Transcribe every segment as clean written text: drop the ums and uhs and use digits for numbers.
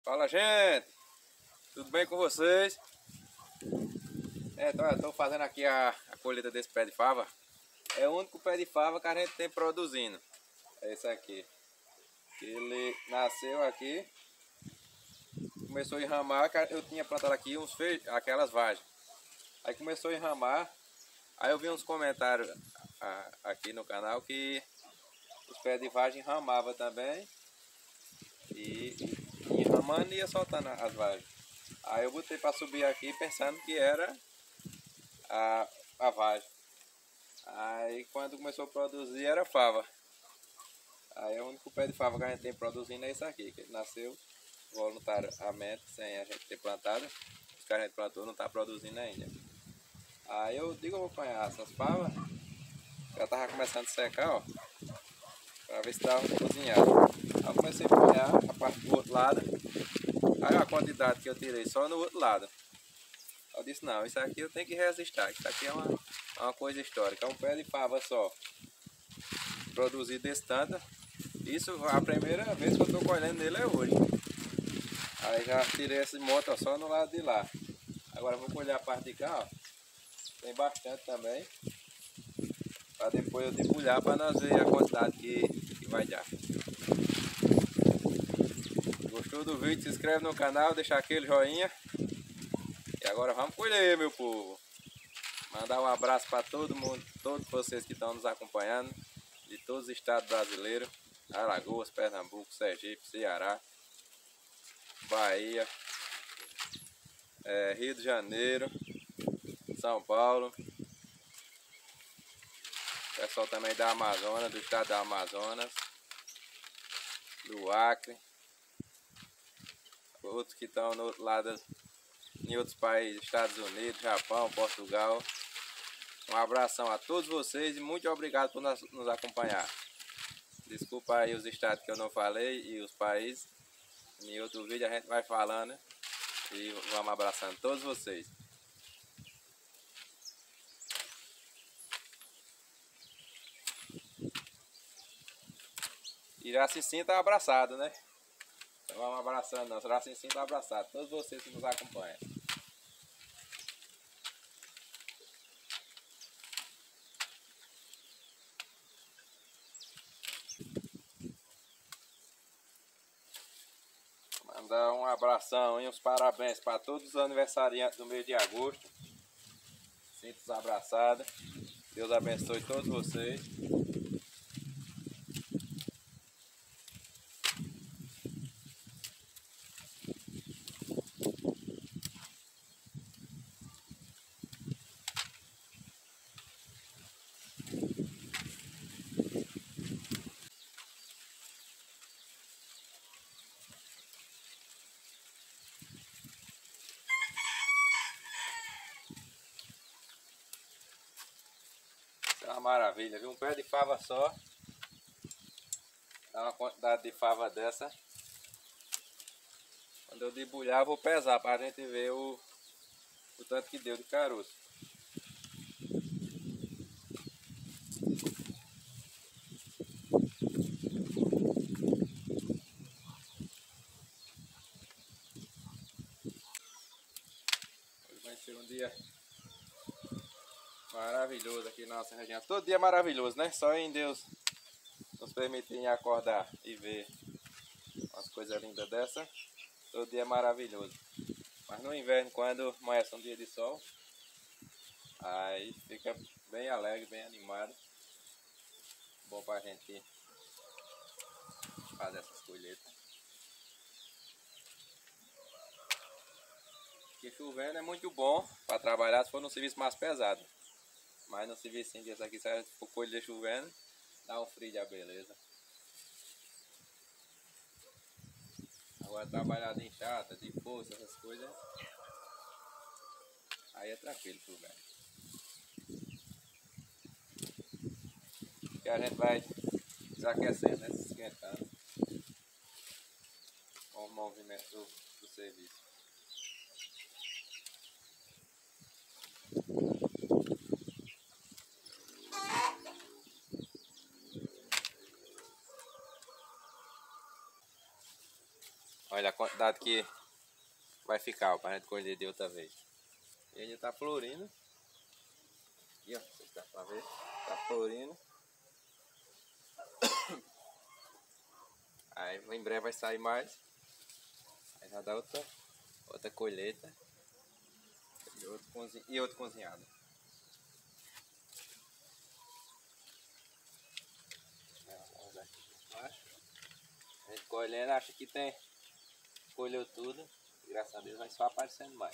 Fala, gente! Tudo bem com vocês? Então, eu estou fazendo aqui a colheita desse pé de fava. É o único pé de fava que a gente tem produzindo. É esse aqui. Ele nasceu aqui, começou a enramar. Eu tinha plantado aqui aquelas vagens. Aí começou a enramar. Aí eu vi uns comentários aqui no canal que os pés de vagem enramavam também. E enramando e ia soltando as vagens. Aí eu botei para subir aqui pensando que era a vagem. Aí quando começou a produzir era fava. Aí o único pé de fava que a gente tem produzindo é esse aqui, que ele nasceu voluntariamente, sem a gente ter plantado. Os que a gente plantou não está produzindo ainda. Aí eu digo, eu vou apanhar essas favas. Já tava começando a secar, ó. Pra ver se dava cozinhado. Aí eu comecei a apanhar a parte do outro lado. Aí a quantidade que eu tirei só no outro lado. Eu disse, não, isso aqui eu tenho que resistir. Isso aqui é uma coisa histórica. É um pé de fava só. Produzido desse tanto. Isso, a primeira vez que eu estou colhendo nele é hoje. Aí já tirei esse monte ó, só no lado de lá. Agora vou colher a parte de cá, ó. Tem bastante também. Para depois eu debulhar para nós ver a quantidade que vai dar. Gostou do vídeo? Se inscreve no canal, deixa aquele joinha. E agora vamos colher, meu povo. Mandar um abraço para todo mundo, todos vocês que estão nos acompanhando, de todos os estados brasileiros, Alagoas, Pernambuco, Sergipe, Ceará, Bahia, Rio de Janeiro, São Paulo, pessoal também da Amazonas, do estado da Amazonas, do Acre, outros que estão no outro lado, em outros países, Estados Unidos, Japão, Portugal. Um abração a todos vocês e muito obrigado por nos acompanhar. Desculpa aí os estados que eu não falei e os países. Em outro vídeo a gente vai falando e vamos abraçando todos vocês. Iracicinho tá abraçado, né? Então vamos abraçando, nosso Iracicinho tá abraçado. Todos vocês que nos acompanham. Mandar um abração e uns parabéns para todos os aniversariantes do mês de agosto. Sinta-se abraçados. Deus abençoe todos vocês. Isso é uma maravilha, viu? Um pé de fava só. Dá uma quantidade de fava dessa. Quando eu debulhar eu vou pesar para a gente ver o tanto que deu de caroço. Hoje vai ser um dia maravilhoso aqui na nossa região. Todo dia é maravilhoso, né? Só em Deus nos permitir acordar e ver umas coisas lindas dessa. Todo dia é maravilhoso. Mas no inverno, quando amanhece um dia de sol, aí fica bem alegre, bem animado. Bom pra gente fazer essas colheitas. Porque chovendo é muito bom para trabalhar se for num serviço mais pesado. Mas no serviço desse aqui, se a gente for colher chovendo, dá um frio de beleza. Agora trabalhar de enxada, de força, essas coisas, aí é tranquilo chovendo. Porque a gente vai desaquecendo, né? Se esquentando com o movimento do serviço. Olha a quantidade que vai ficar para a gente colher de outra vez. E ele tá florindo. Aqui, ó, vocês dá pra ver. Tá florindo. Aí em breve vai sair mais. Aí já dá outra colheita. E outro cozinhado. Vamos aqui por baixo. A gente colhendo, acha que tem. Colheu tudo. Graças a Deus vai só aparecendo mais.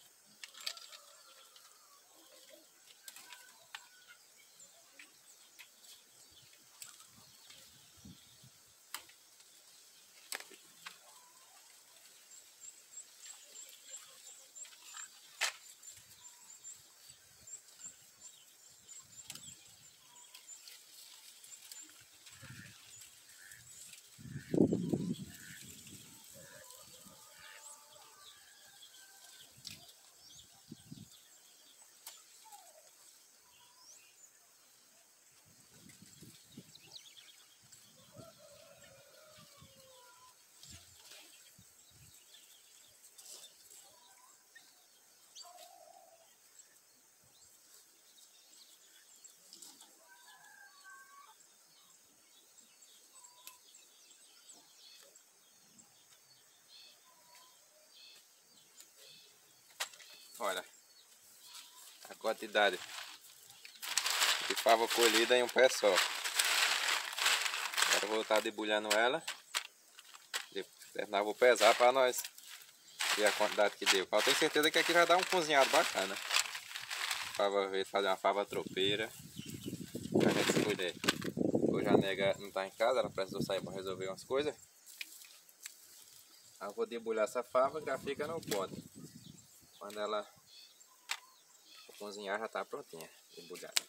Olha a quantidade de fava colhida em um pé só. Agora eu vou estar debulhando ela. Terminar, vou pesar para nós ver a quantidade que deu. Eu tenho certeza que aqui vai dar um cozinhado bacana. Fava verde, fazer uma fava tropeira pra gente escolher. Hoje a nega não tá em casa, ela precisou sair para resolver umas coisas. Aí eu vou debulhar essa fava que já fica no ponto. Quando ela for cozinhar já tá prontinha, debulhada.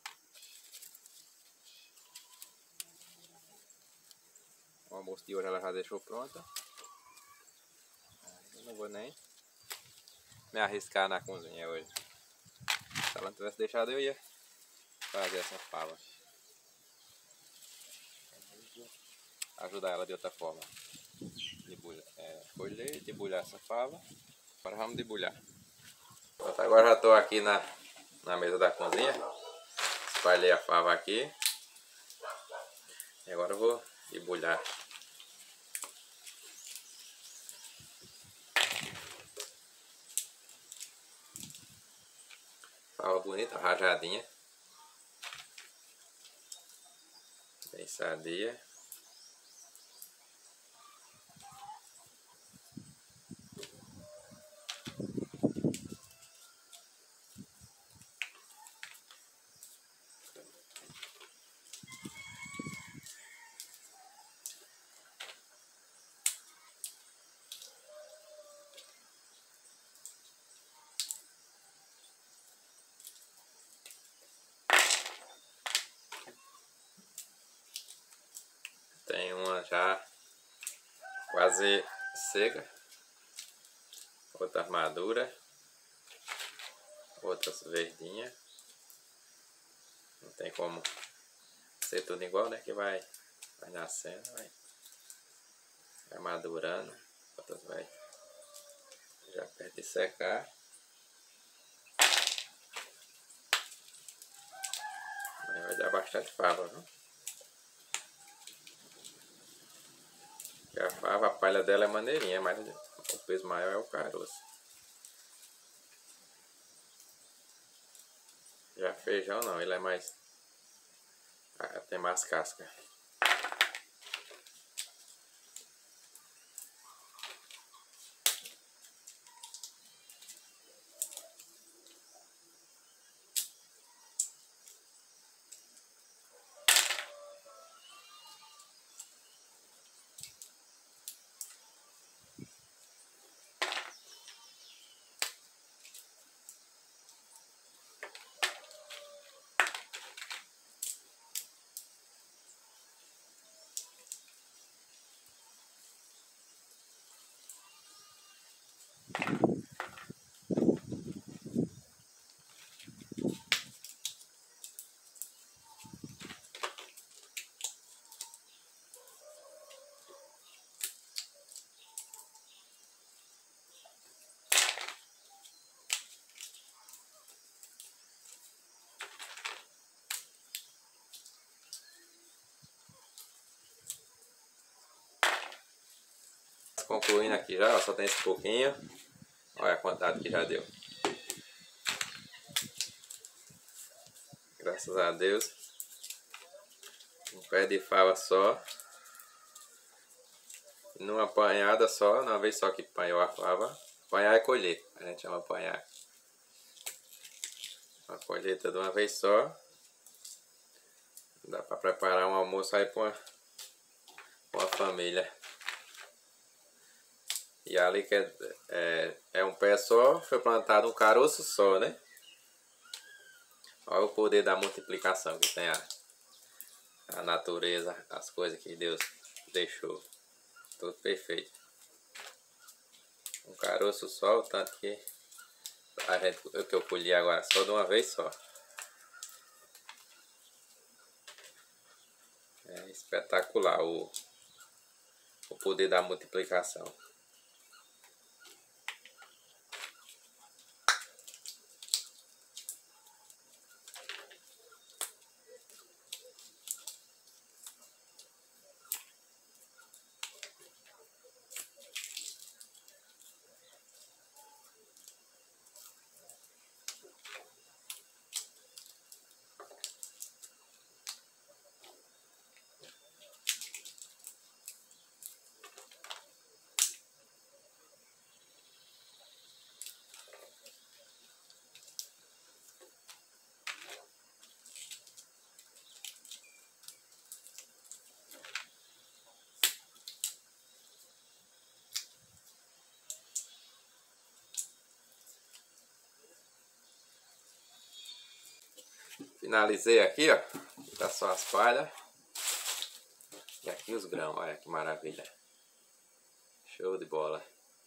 O almoço de hoje ela já deixou pronta. Eu não vou nem me arriscar na cozinha hoje. Se ela não tivesse deixado eu ia fazer essa fava. Ajudar ela de outra forma. Colher e debulhar essa fava. Agora vamos debulhar. Pronto, agora já estou aqui na mesa da cozinha. Espalhei a fava aqui. E agora eu vou debulhar. Fava bonita, rajadinha. Bem sadia. Tem uma já quase seca, outra madura, outras verdinhas. Não tem como ser tudo igual, né? Que vai nascendo, vai madurando, outras vai já perto de secar. Mas vai dar bastante fava, viu? A fava, a palha dela é maneirinha, mas o peso maior é o caroço. Já feijão não, ele é mais... tem mais casca. concluindo aqui já, ó, só tem esse pouquinho. Olha a quantidade que já deu. Graças a Deus. Um pé de fava só. Numa apanhada só, numa vez só que apanhou a fava. Apanhar é colher, a gente chama apanhar. Uma colheita de uma vez só. Dá para preparar um almoço aí para uma família. E ali que é um pé só, foi plantado um caroço só, né? Olha o poder da multiplicação que tem a natureza, as coisas que Deus deixou. Tudo perfeito. Um caroço só, o tanto que o que eu colhi agora só de uma vez só. É espetacular o poder da multiplicação. Finalizei aqui, ó. Tá só as palhas. E aqui os grãos, olha que maravilha. Show de bola.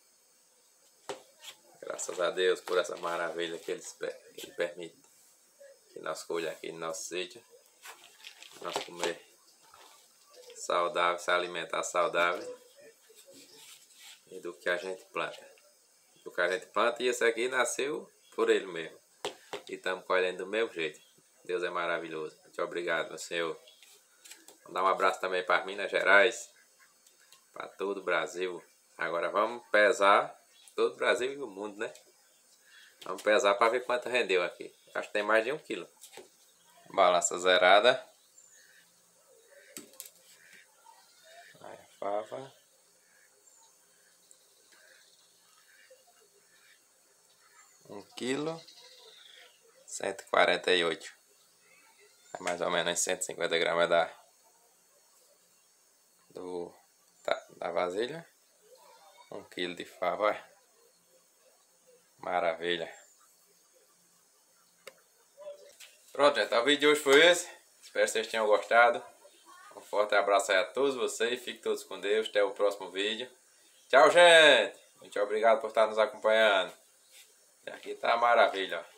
Graças a Deus por essa maravilha que Ele permite que nós colha aqui no nosso sítio. Nós comer saudável, se alimentar saudável. E do que a gente planta. Do que a gente planta, e esse aqui nasceu por ele mesmo. E estamos colhendo do mesmo jeito. Deus é maravilhoso. Muito obrigado, meu Senhor. Vou dar um abraço também para Minas Gerais. Para todo o Brasil. Agora vamos pesar todo o Brasil e o mundo, né? Vamos pesar para ver quanto rendeu aqui. Acho que tem mais de 1 quilo. Balança zerada. Aí a fava. Um quilo. 148. É mais ou menos 150 gramas da vasilha. 1 quilo de fava, olha. Maravilha. Pronto, gente, o vídeo de hoje foi esse. Espero que vocês tenham gostado. Um forte abraço aí a todos vocês. Fiquem todos com Deus. Até o próximo vídeo. Tchau, gente. Muito obrigado por estar nos acompanhando. E aqui tá a maravilha, ó.